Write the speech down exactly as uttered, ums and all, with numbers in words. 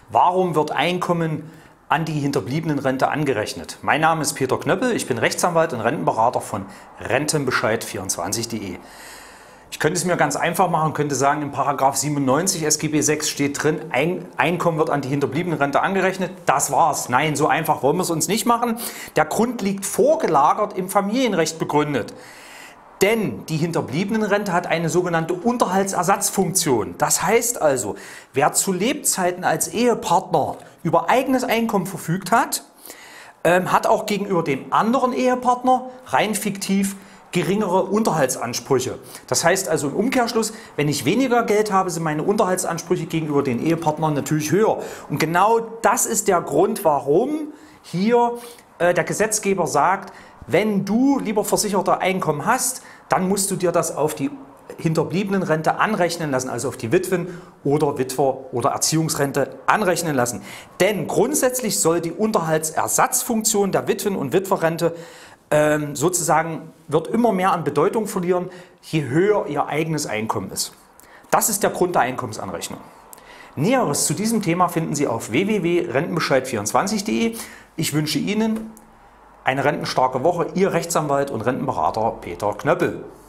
Warum wird Einkommen an die Hinterbliebenenrente angerechnet? Mein Name ist Peter Knöppel, ich bin Rechtsanwalt und Rentenberater von Rentenbescheid vierundzwanzig punkt de. Ich könnte es mir ganz einfach machen, könnte sagen, in Paragraph siebenundneunzig S G B sechs steht drin, ein Einkommen wird an die Hinterbliebenenrente angerechnet. Das war's. Nein, so einfach wollen wir es uns nicht machen. Der Grund liegt vorgelagert im Familienrecht begründet. Denn die Hinterbliebenenrente hat eine sogenannte Unterhaltsersatzfunktion. Das heißt also, wer zu Lebzeiten als Ehepartner über eigenes Einkommen verfügt hat, ähm, hat auch gegenüber dem anderen Ehepartner rein fiktiv geringere Unterhaltsansprüche. Das heißt also im Umkehrschluss, wenn ich weniger Geld habe, sind meine Unterhaltsansprüche gegenüber den Ehepartnern natürlich höher. Und genau das ist der Grund, warum hier äh, der Gesetzgeber sagt, wenn du, lieber Versicherter, Einkommen hast, dann musst du dir das auf die Hinterbliebenenrente anrechnen lassen, also auf die Witwen- oder Witwer- oder Erziehungsrente anrechnen lassen. Denn grundsätzlich soll die Unterhaltsersatzfunktion der Witwen- und Witwerrente ähm, sozusagen wird immer mehr an Bedeutung verlieren, je höher ihr eigenes Einkommen ist. Das ist der Grund der Einkommensanrechnung. Näheres zu diesem Thema finden Sie auf w w w punkt rentenbescheid vierundzwanzig punkt de. Ich wünsche Ihnen eine rentenstarke Woche, Ihr Rechtsanwalt und Rentenberater Peter Knöppel.